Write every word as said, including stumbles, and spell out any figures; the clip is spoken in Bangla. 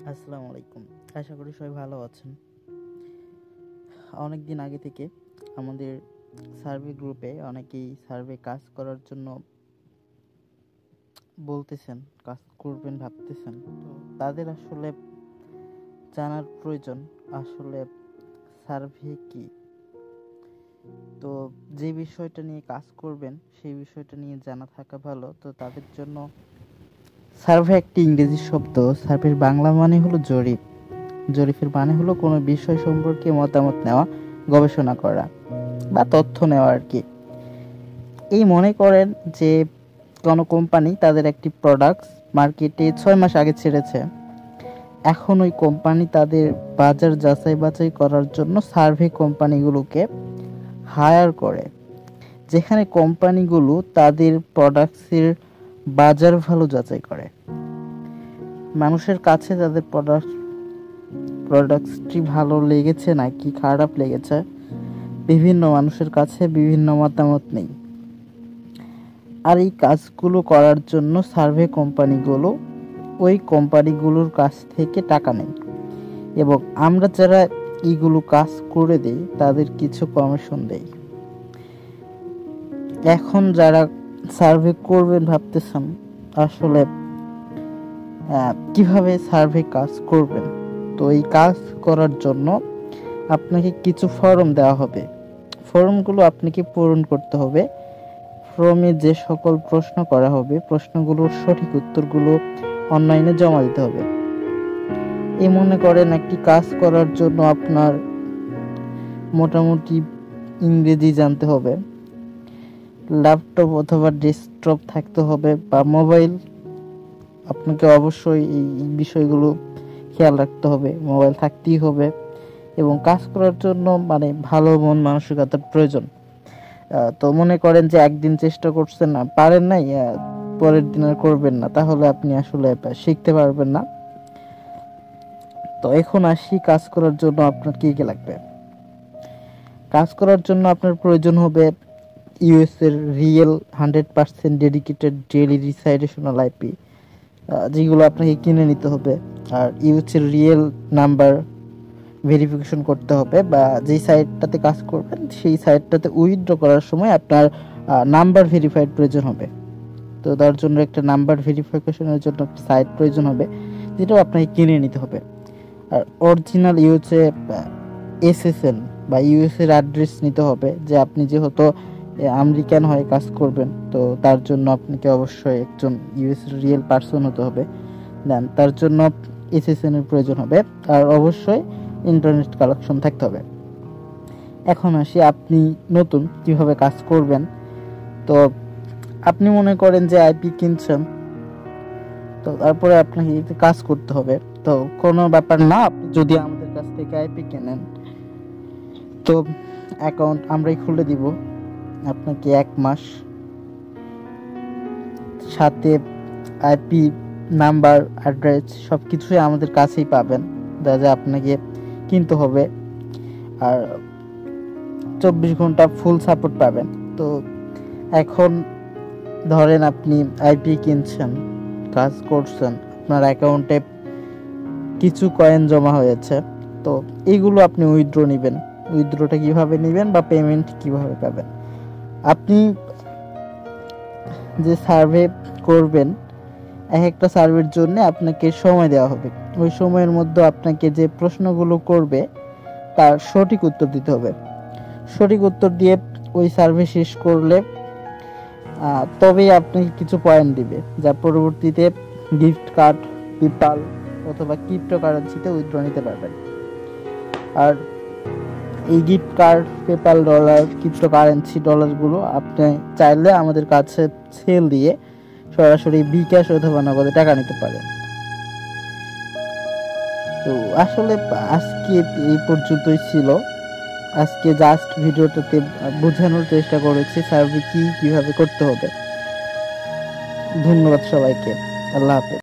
আসসালামু আলাইকুম। আশা করি সবাই ভালো আছেন। অনেক দিন আগে থেকে আমাদের সার্ভে গ্রুপে অনেকেই সার্ভে কাজ করার জন্য বলতেছেন, কাজ করবেন ভাবতেছেন। তো তাদের আসলে জানার প্রয়োজন আসলে সার্ভে কি। তো যে বিষয়টা নিয়ে কাজ করবেন সেই বিষয়টা নিয়ে জানা থাকা ভালো। তো তাদের জন্য সার্ভে একটি ইংরেজি শব্দ। সার্ভের বাংলা মানে হলো জরিপ। জরিপের মানে হলো কোনো বিষয় সম্পর্কে মতামত নেওয়া, গবেষণা করা বা তথ্য নেওয়া আর কি। এই মনে করেন যে কোনো কোম্পানি তাদের একটি প্রোডাক্ট মার্কেটে ছয় মাস আগে ছেড়েছে। এখন ওই কোম্পানি তাদের বাজার যাচাই বাছাই করার জন্য সার্ভে কোম্পানিগুলোকে হায়ার করে, যেখানে কোম্পানিগুলো তাদের প্রোডাক্টসের বাজার ভ্যালু যাচাই করে। মানুষের কাছে তাদের প্রোডাক্ট প্রোডাক্টসটি ভালো লেগেছে নাকি খারাপ লেগেছে, বিভিন্ন মানুষের কাছে বিভিন্ন মতামত নেই। আর এই কাজগুলো করার জন্য সার্ভে কোম্পানিগুলো ওই কোম্পানিগুলোর কাছ থেকে টাকা নেয় এবং আমরা যারা এইগুলো কাজ করে দেই তাদের কিছু কমিশন দেই। এখন যারা সার্ভে করবেন ভাবতেছেন আসলে কিভাবে সার্ভে কাজ করবেন, তো এই কাজ করার জন্য আপনাকে কিছু ফর্ম দেওয়া হবে। ফর্মগুলো আপনাকে পূরণ করতে হবে। ফর্মে যে সকল প্রশ্ন করা হবে প্রশ্নগুলোর সঠিক উত্তরগুলো অনলাইনে জমা দিতে হবে। এই মনে করেন একটি কাজ করার জন্য আপনার মোটামুটি ইংরেজি জানতে হবে, ল্যাপটপ অথবা ডেস্কটপ থাকতে হবে বা মোবাইল। আপনাকে অবশ্যই এই বিষয়গুলো খেয়াল রাখতে হবে, মোবাইল থাকতেই হবে এবং কাজ করার জন্য মানে ভালো মন মানসিকতার প্রয়োজন। তো মনে করেন যে একদিন চেষ্টা করছেন না, পারেন নাই, পরের দিন আর করবেন না, তাহলে আপনি আসলে শিখতে পারবেন না। তো এখন আসি কাজ করার জন্য আপনার কি কি লাগবে। কাজ করার জন্য আপনার প্রয়োজন হবে ইউএস এর real hundred percent dedicated daily residential IP, যেগুলো আপনাকে কিনে নিতে হবে। আর ইউএস এর রিয়েল নাম্বার ভেরিফিকেশন করতে হবে, বা যেই সাইটটাতে কাজ করবেন সেই সাইটটাতে উইথড্র করার সময় আপনার নাম্বার ভেরিফাইড প্রয়োজন হবে। তো তার জন্য একটা নাম্বার ভেরিফিকেশনের জন্য একটা সাইট প্রয়োজন হবে, যেটাও আপনাকে কিনে নিতে হবে। আর অরিজিনাল ইউএসএ এসএসএন বা ইউএস এর অ্যাড্রেস নিতে হবে, যে আপনি যেহেতু আমেরিকান হয়ে কাজ করবেন, তো তার জন্য আপনাকে অবশ্যই একজন ইউএস রিয়েল পার্সন হতে হবে। দেন তার জন্য এসএসএন এর প্রয়োজন হবে, আর অবশ্যই ইন্টারনেট কানেকশন থাকতে হবে। এখন আসি আপনি নতুন কিভাবে কাজ করবেন। তো আপনি মনে করেন যে আইপি কিনছেন, তো তারপরে আপনাকে কাজ করতে হবে। তো কোনো ব্যাপার না, আপনি যদি আমাদের কাছ থেকে আইপি কেনেন তো অ্যাকাউন্ট আমরাই খুলে দিব আপনাকে। এক মাস সাথে আইপি নাম্বার, অ্যাড্রেস সব কিছুই আমাদের কাছেই পাবেন, যা আপনাকে কিনতে হবে। আর চব্বিশ ঘন্টা ফুল সাপোর্ট পাবেন। তো এখন ধরেন আপনি আইপি কিনছেন, কাজ করছেন, আপনার অ্যাকাউন্টে কিছু কয়েন জমা হয়েছে, তো এইগুলো আপনি উইথড্র নেবেন। উইথড্রটা কিভাবে নেবেন বা পেমেন্ট কিভাবে পাবেন, আপনি যে সার্ভে করবেন এক একটা সার্ভের জন্য আপনাকে সময় দেওয়া হবে। ওই সময়ের মধ্যে আপনাকে যে প্রশ্নগুলো করবে তার সঠিক উত্তর দিতে হবে। সঠিক উত্তর দিয়ে ওই সার্ভে শেষ করলে তবেই আপনাকে কিছু পয়েন্ট দিবে, যা পরবর্তীতে গিফট কার্ড, পেপ্যাল অথবা ক্রিপ্টোকারেন্সিতে উইথড্র নিতে পারবেন। আর এই gift card, PayPal, dollar, cryptocurrency ডলারগুলো আপনি চাইলে আমাদের কাছে সেল দিয়ে সরাসরি বিকাশ অথবা নগদে টাকা নিতে পারেন। তো আসলে আজকে এই পর্যন্তই ছিল। আজকে জাস্ট ভিডিওটাতে বোঝানোর চেষ্টা করেছি সার্ভে কি কিভাবে করতে হবে। ধন্যবাদ সবাইকে। আল্লাহ হাফেজ।